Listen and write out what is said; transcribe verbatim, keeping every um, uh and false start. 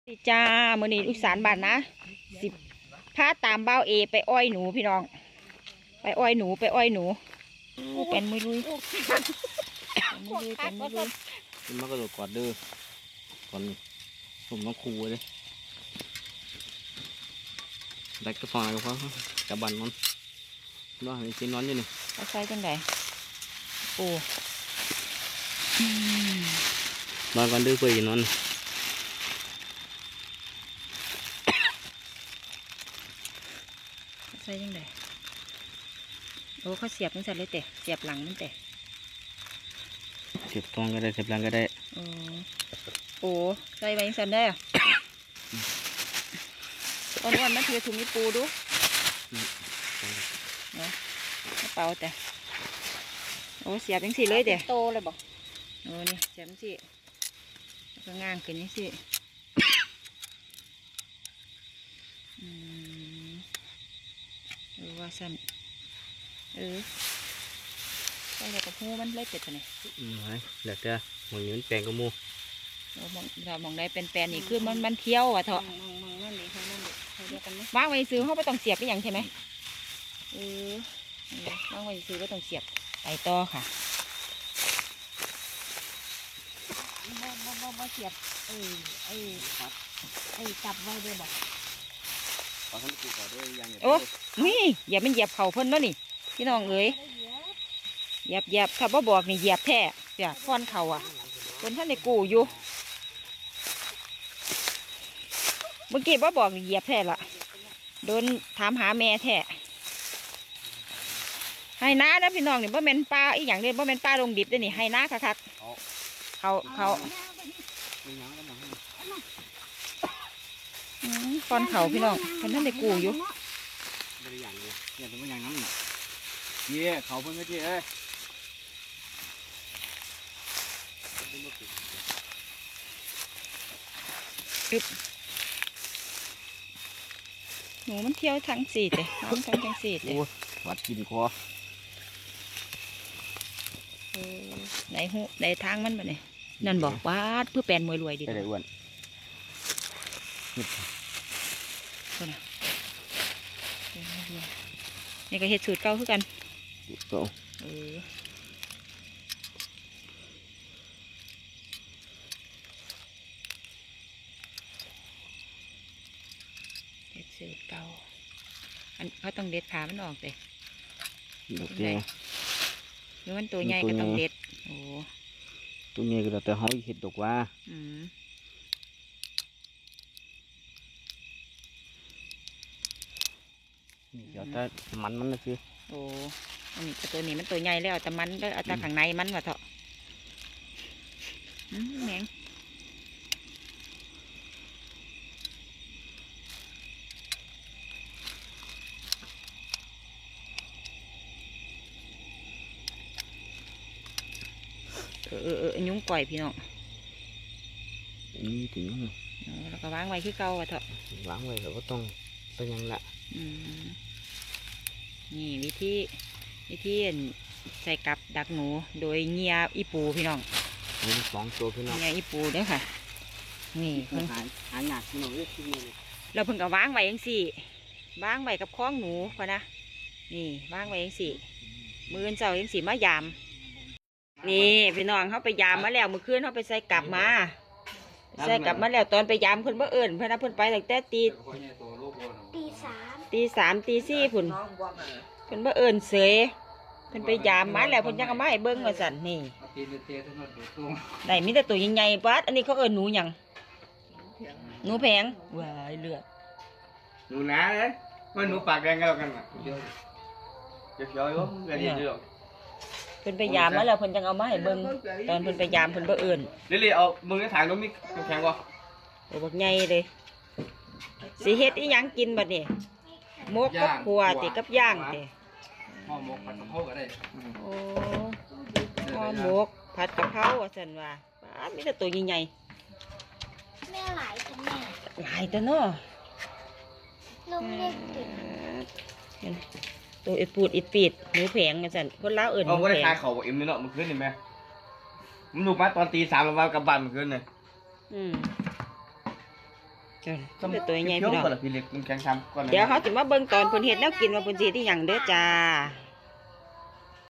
ดีจ้ามื้อนี้ลูกสารบ้านนะสิพาตามเบ้าเอไปอ้อยหนูพี่น้องไปอ้อยหนูไปอ้อยหนูเป็นมือลุยเป็นมือลุยเป็นมือลุยมันมากระโดดกอดเด้อก่อนผมต้องคูเลยได้กระฟองอะไรก็กระบันมันน้องเห็นกินนอนอยู่นี่เอาใส่จังไดโอ้มาก่อนเด้อเพื่อนนอนใส่จังไดโอ้เขาเสียบมันใส่เลยเตะเสียบหลังมันเตะเสียบตองก็ได้เสียบหลังก็ได้โอ้โอ้ใส่ไว้ยังสั่นได้อะอ้วนๆมาถือถุงนี้ปูดูเนาะกระเป๋าแต่โอ้เสียบยังสี่เลยเตะโตเลยบอกโอ้นี่เสียบยังสี่ก็ง่างขึ้นยังสี่อืมเออว่าสั่นเออใส่กับหูมันเล็กเกิดตัวนี้อืมไว้เดี๋ยวจะมึงนี้มันแปลงกระมูเรามองเรามองได้เป็นแปลนนี่คือมันมันเที่ยวอ่ะเถมออะงมองมองนั่นดิเขานั่นดิเขาเดียวกันไหมวางไว้ซื้อเขาไม่ต้องเสียบไปอย่างใช่ไหมเออวางไว้ซื้อไม่ต้องเสียบไปต่อค่ะบ่บ่บ่บ่เสียบเออไอ้ไอ้จับไว้ด้วยบอกขอท่านกูก่อนด้วยยังโอ้นี่อย่ามันเหยียบเข่าเพิ่นเนาะนี่พี่น้องเอ๋ยเหยียบเหยียบถ้าบ่บอกนี่เหยียบแท้เสียฟ้อนเข่าอ่ะคนท่านในกูอยู่เมื่อกี้บ่บอกนี่เหยียบแท้ละโดนถามหาแม่แท้ให้น้าแล้วพี่น้องนี่บ่แม่นปลาอีหยังเด้บ่แม่นปลาลงดิบเด้นี่ให้น้าคักๆเขาเขาอืมฟ้อนเข่าพี่น้องคนท่านในกูอยู่ไม่ได้อย่างเลยเนี่ยแต่ว่าอย่างนั้นเยี่ยเขาเพิ่งก็เยี่ยเอ้ยอึบหนูมันเที่ยวทั้งสี่เตะน้ำทั้งทั้งสี่เตะโอ้วัดกินคอเออไหนหูไหนทางมันบ่เนี่ยนั่นบอกวาดเพื่อแปลนมวยรวยดิได้อ้วนคนน่ะแปลนมวยรวยนี่ก็เฮ็ดสูตรเก่าคือกันโตเออเฮ็ดสูตรเก่าอันเขาต้องเด็ดขามันออกเลยดอกแดงหรือมันตัวใหญ่ก็ต้องเด็ดโอ้ตัวนี้ก็แต่เขาเห็ดดอกว่าอืมเดี๋ยวถ้ามันมันนะคือโอ้อันนี้ตัวนี้มันตัวใหญ่แล้วแต่มันแล้วเอาแต่ข้างในมันว่ะเถอะอืมแหงเออเออเออยุ้งก่อยพี่น้องนี่ถึงเออแล้วก็วางไว้คือเก่าว่ะเถอะวางไว้เราก็ต้องไปยังละอืมนี่วิธีวิธีใส่กับดักหนูโดยเงียอีปูพี่น้องนี่สองตัวพี่น้องเงียอีปูเด้อค่ะนี่เพิ่งหาหาหนักพี่น้องเลยที่นี่เราเพิ่งก็วางไว้ยังสี่วางไว้กับคล้องหนูพอนะนี่วางไว้ยังสี่มือเจ้ายังสี่มายามนี่พี่น้องเขาไปยามมาแล้วเมื่อคืนเขาไปใส่กลับมาใส่กลับมาแล้วตอนไปยามเพิ่นบ่เอิญเพิ่นนะเพิ่นไปตั้งแต่ตีตีสามตีสามตีสี่พุ่นเพิ่นบ่เอิญเสยเพิ่นไปยามมาแล้วเพิ่นยังเอามาให้เบิ่งว่าสั่นนี่ได้มีแต่ตัวใหญ่ๆปัดอันนี้เขาเอิญหนูหยังหนูแพงว้ายเลือดหนูนะเลยว่าหนูปากแดงกันแล้วกันอ่ะเดี๋ยวเดี๋ยวอยู่เดี๋ยวเดี๋ยวเพิ่นไปยามมาแล้วเพิ่นยังเอามาให้เบิ่งตอนเพิ่นไปยามเพิ่นบ่เอิญเดี๋ยวเอามือในถังน้องมีแข็งกว่าโอ้บักใหญ่เลยสิเฮ็ดอีหยังกินบัดนี้หมกกับขัวติกับย่างติห่อหมกผัดกะเพราก็ได้โอ้ห่อหมกผัดกะเพราว่าซั่นว่าป้าดมีแต่ตัวใหญ่แม่หลายจังแม่ๆหลายตัวเนาะลงเล็กติดเห็นตัวอิดปูดอิดปีดหนูแผงว่าซั่นคนลาวเอิ้นหเอานูไว้แผทาง เขาเอ็มนี่เนาะมันขึ้นเห็นไหมมันลูกมาตอนตีสามมากับบันมันขึ้นเลยอืมเจ้าเป็นตัวใหญ่เขียวพี่น้องก่อนละพี่เล็กมันแข็งทำก่อนนะเดี๋ยวเขาจะมาเบิ่งตอนเพิ่นเฮ็ดแนวกินว่าเพิ่นสิเฮ็ดอีหยังเด้อจ้า